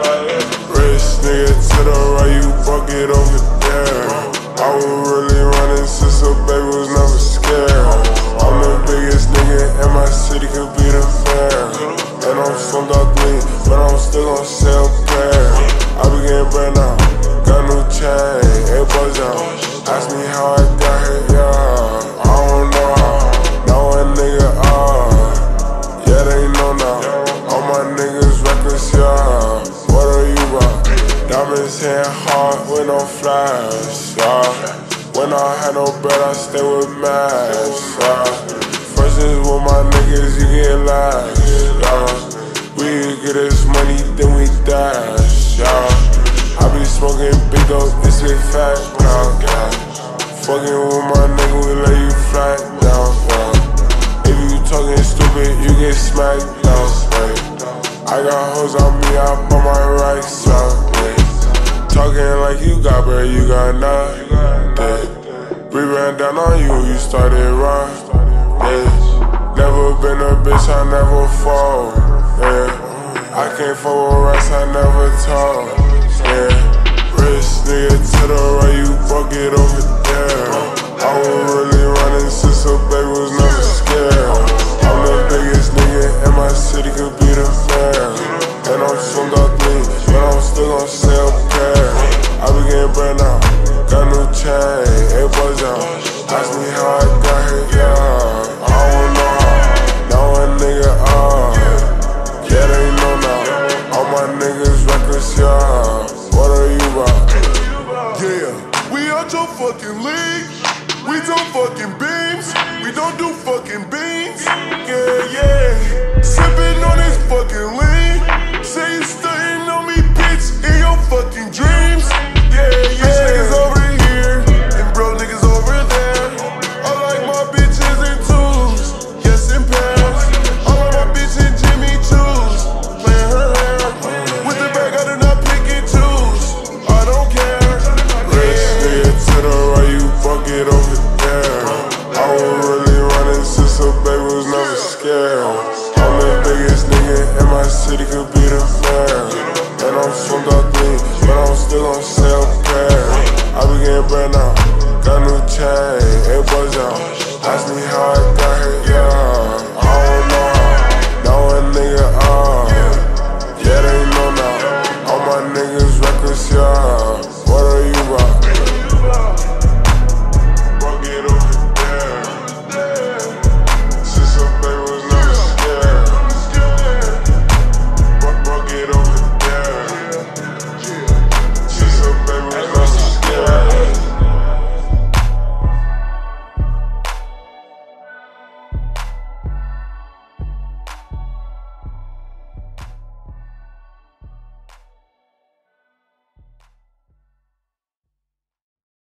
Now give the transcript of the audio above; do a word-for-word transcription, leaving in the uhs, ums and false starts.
Rich nigga to the right, you fuck it over there. I was really running since a baby was never scared. I'm the biggest nigga in my city, could be the fair. And I'm from Dark Green, but I'm still gon' sell pair. I be getting bread now, got new chain, it buzz out. Ask me how I got here, yeah, I don't know how. Now a nigga ah, yeah they know now. All my niggas reckless, yeah, what are you about? Diamonds hitting hard with no flash, yeah. When I had no bread, I stay with mash, yeah. First is with my niggas, you get lax, yeah. We get this money, then we dash, yeah. I be smoking big dope, this big fat, yeah, yeah. Fucking with my nigga, we lay you flat down, yeah. If you talking stupid, you get smacked down, yeah. I got hoes on me, I put my right side, yeah. Talking like you got bread, you got nothing. We ran down on you, you started right, yeah. Never been a bitch, I never fall, yeah. I can't fuck with rats, I never talk, yeah. Rich nigga to the right, you fuck it over there. I was really running since a baby was never scared. I'm the biggest nigga in my city, could be the fair. And I'm from Dark Green, but I'm still gon' sell pair. I be getting bread now, got new chain, it buzz out. Ask me how I got here, yeah, I don't know how. Now a nigga ah, yeah they know now. All my niggas reckless, yeah, what are you about? Yeah, we out your fucking league. We don't fucking beams. We don't do fucking beans. Yeah, yeah. Sippin' on this fucking lean.